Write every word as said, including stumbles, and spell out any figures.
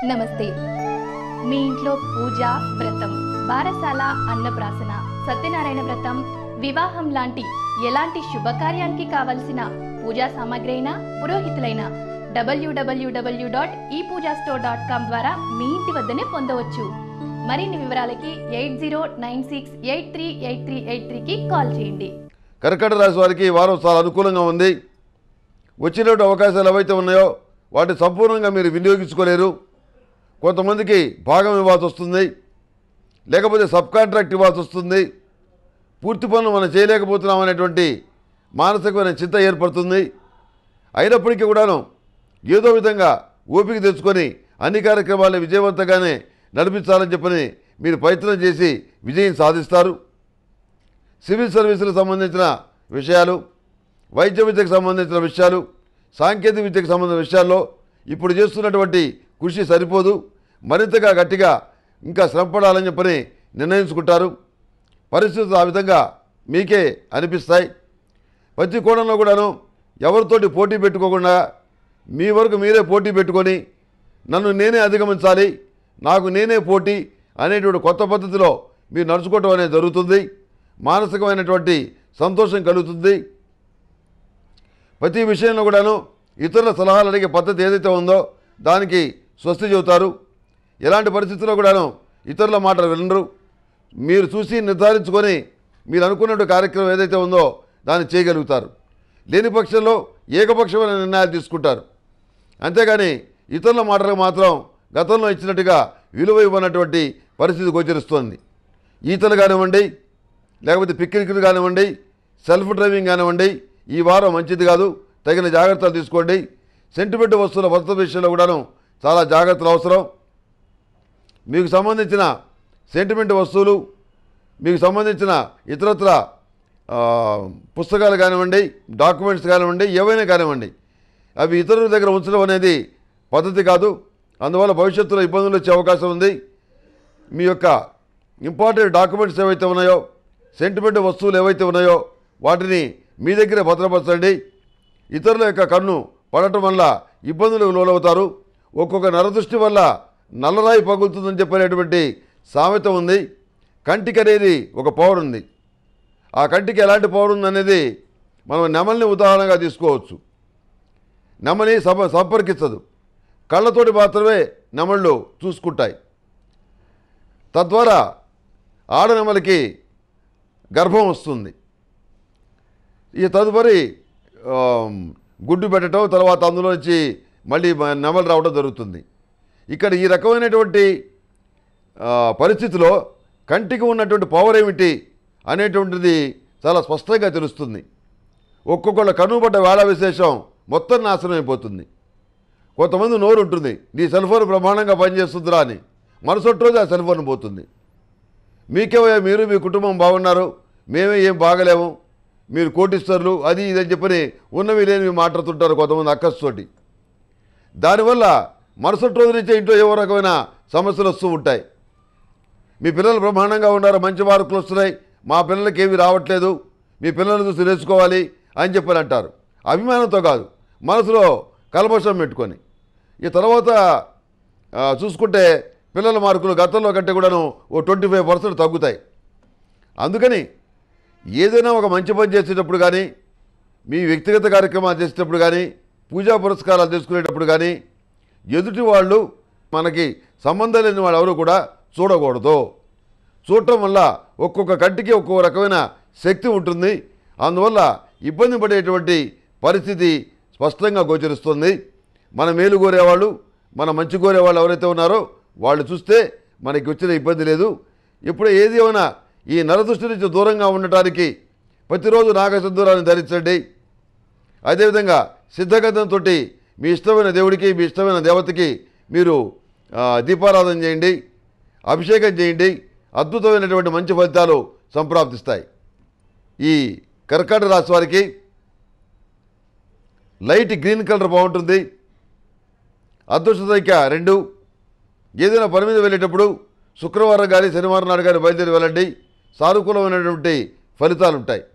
నమస్తే. మీ ఇంట్లో పూజ, వ్రతం, బారసాల, అన్నప్రాసన, సత్యనారాయణ వ్రతం, వివాహం లాంటి ఎలాంటి శుభకార్యానికి కావలసిన పూజా సామాగ్రి అయినా పురోహితులైన డబ్ల్యూడబ్ల్యూడబ్ల్యూ డాట్ ఈ పూజా స్టోర్ డాట్ కామ్ ద్వారా మీ ఇంటి వద్దనే పొందవచ్చు. మరిన్ని వివరాలకి eight zero nine six eight three eight three eight త్రీకి కాల్ చేయండి. కర్కాటక రాశి వారికి వారం చాలా అనుకూలంగా ఉంది. వచ్చినటువంటి అవకాశాలు ఏవైతే ఉన్నాయో వాటిని సంపూర్ణంగా మీరు వినియోగించుకోలేరు. కొంతమందికి భాగం ఇవ్వాల్సి వస్తుంది, లేకపోతే సబ్ కాంట్రాక్ట్ ఇవ్వాల్సి వస్తుంది. పూర్తి పనులు మనం చేయలేకపోతున్నాం అనేటువంటి మానసికమైన చింత ఏర్పడుతుంది. అయినప్పటికీ కూడాను ఏదో విధంగా ఓపిక తెచ్చుకొని అన్ని కార్యక్రమాలను విజయవంతంగానే నడిపించాలని చెప్పని మీరు ప్రయత్నం చేసి విజయం సాధిస్తారు. సివిల్ సర్వీసులకు సంబంధించిన విషయాలు, వైద్య విద్యకు సంబంధించిన విషయాలు, సాంకేతిక విద్యకు సంబంధించిన విషయాల్లో ఇప్పుడు చేస్తున్నటువంటి కృషి సరిపోదు, మరింతగా గట్టిగా ఇంకా శ్రమపడాలని చెప్పని నిర్ణయించుకుంటారు. పరిస్థితులు ఆ విధంగా మీకే అనిపిస్తాయి. ప్రతి కోణంలో కూడాను ఎవరితోటి పోటీ పెట్టుకోకుండా మీ వరకు మీరే పోటీ పెట్టుకొని నన్ను నేనే అధిగమించాలి, నాకు నేనే పోటీ అనేటువంటి కొత్త పద్ధతిలో మీరు నడుచుకోవటం అనేది జరుగుతుంది. మానసికమైనటువంటి సంతోషం కలుగుతుంది. ప్రతి విషయంలో కూడాను ఇతరుల సలహాలు అడిగే పద్ధతి ఏదైతే ఉందో దానికి స్వస్తి చెబుతారు. ఎలాంటి పరిస్థితుల్లో కూడాను ఇతరుల మాటలు వినరు. మీరు చూసి నిర్ధారించుకొని మీరు అనుకున్నటువంటి కార్యక్రమం ఏదైతే ఉందో దాన్ని చేయగలుగుతారు. లేని పక్షంలో ఏకపక్షమైన నిర్ణయాలు తీసుకుంటారు. అంతేగాని ఇతరుల మాటలకు మాత్రం గతంలో ఇచ్చినట్టుగా విలువ ఇవ్వనటువంటి పరిస్థితి గోచరిస్తోంది. ఈతలు కానివ్వండి, లేకపోతే పిక్నిక్లు కానివ్వండి, సెల్ఫ్ డ్రైవింగ్ కానివ్వండి, ఈ వారం మంచిది కాదు. తగిన జాగ్రత్తలు తీసుకోండి. సెంటిమెంట్ వస్తువుల భద్రత విషయంలో కూడాను చాలా జాగ్రత్తలు అవసరం. మీకు సంబంధించిన సెంటిమెంట్ వస్తువులు, మీకు సంబంధించిన ఇతరత్ర పుస్తకాలు కానివ్వండి, డాక్యుమెంట్స్ కానివ్వండి, ఏవైనా కానివ్వండి, అవి ఇతరుల దగ్గర ఉంచడం అనేది పద్ధతి కాదు. అందువల్ల భవిష్యత్తులో ఇబ్బందులు వచ్చే అవకాశం ఉంది. మీ యొక్క ఇంపార్టెంట్ డాక్యుమెంట్స్ ఏవైతే ఉన్నాయో, సెంటిమెంట్ వస్తువులు ఏవైతే ఉన్నాయో వాటిని మీ దగ్గరే భద్రపరచండి. ఇతరుల యొక్క కన్ను పడటం వల్ల ఇబ్బందులకు లోనవుతారు. ఒక్కొక్క నరదృష్టి వల్ల నల్లరాయి పగులుతుందని చెప్పనేటువంటి సామెత ఉంది. కంటికి అనేది ఒక పవర్ ఉంది. ఆ కంటికి ఎలాంటి పవర్ ఉందనేది మనం నెమలిని ఉదాహరణగా తీసుకోవచ్చు. నెమలి సప సంపర్కించదు, కళ్ళతోటి మాత్రమే నెమళ్ళు చూసుకుంటాయి. తద్వారా ఆడనెమలికి గర్భం వస్తుంది. ఈ తదుపరి గుడ్డు పెట్టడం, తర్వాత అందులో నుంచి మళ్ళీ నెమలు రావడం జరుగుతుంది. ఇక్కడ ఈ రకమైనటువంటి పరిస్థితిలో కంటికి ఉన్నటువంటి పవర్ ఏమిటి అనేటువంటిది చాలా స్పష్టంగా తెలుస్తుంది. ఒక్కొక్కళ్ళ కనుబడ్డ వేళ విశేషం మొత్తం నాశనం అయిపోతుంది. కొంతమంది నోరు ఉంటుంది, నీ సెల్ ఫోన్ బ్రహ్మాండంగా పనిచేస్తుందిరా అని, మరుసటి రోజు ఆ సెల్ ఫోన్ పోతుంది. మీకేమయ్యా, మీరు మీ కుటుంబం బాగున్నారు, మేమే ఏం బాగలేము, మీరు కోటిస్తరులు, అది ఇదని చెప్పని ఉన్నవి లేనివి మాట్లాడుతుంటారు కొంతమంది అక్కస్తోటి. దానివల్ల మరుసటి రోజు నుంచే ఇంట్లో ఏవో రకమైన సమస్యలు వస్తూ ఉంటాయి. మీ పిల్లలు బ్రహ్మాండంగా ఉన్నారు, మంచి మార్కులు వస్తున్నాయి, మా పిల్లలకి ఏమీ రావట్లేదు, మీ పిల్లలను చూసి నేర్చుకోవాలి అని చెప్పని అంటారు. అభిమానంతో కాదు, మనసులో కల్మషం పెట్టుకొని. ఈ తర్వాత చూసుకుంటే పిల్లల మార్కులు గతంలో కంటే కూడాను ఓ ట్వంటీ ఫైవ్ పర్సెంట్ తగ్గుతాయి. అందుకని ఏదైనా ఒక మంచి పని చేసేటప్పుడు కానీ, మీ వ్యక్తిగత కార్యక్రమాలు చేసేటప్పుడు కానీ, పూజా పురస్కారాలు తీసుకునేటప్పుడు కానీ ఎదుటి వాళ్ళు మనకి సంబంధం లేని వాళ్ళు ఎవరు కూడా చూడకూడదు. చూడటం వల్ల ఒక్కొక్క కంటికి ఒక్కొక్క రకమైన శక్తి ఉంటుంది. అందువల్ల ఇబ్బంది పడేటువంటి పరిస్థితి స్పష్టంగా గోచరిస్తుంది. మన మేలు కోరేవాళ్ళు, మన మంచి కోరేవాళ్ళు ఎవరైతే ఉన్నారో వాళ్ళు చూస్తే మనకి వచ్చిన ఇబ్బంది లేదు. ఇప్పుడు ఏది ఏమైనా ఈ నరదృష్టి నుంచి దూరంగా ఉండటానికి ప్రతిరోజు నాగసింధూరాన్ని ధరించండి. అదేవిధంగా సిద్ధగంధంతో మీ ఇష్టమైన దేవుడికి, మీ ఇష్టమైన దేవతకి మీరు దీపారాధన చేయండి, అభిషేకం చేయండి. అద్భుతమైనటువంటి మంచి ఫలితాలు సంప్రాప్తిస్తాయి. ఈ కర్కాటక రాశి వారికి లైట్ గ్రీన్ కలర్ బాగుంటుంది. అదృష్ట సంఖ్య రెండు. ఏదైనా పని మీద వెళ్ళేటప్పుడు శుక్రవారం కానీ శనివారం నాడు కానీ బయలుదేరి వెళ్ళండి. సానుకూలమైనటువంటి ఫలితాలు ఉంటాయి.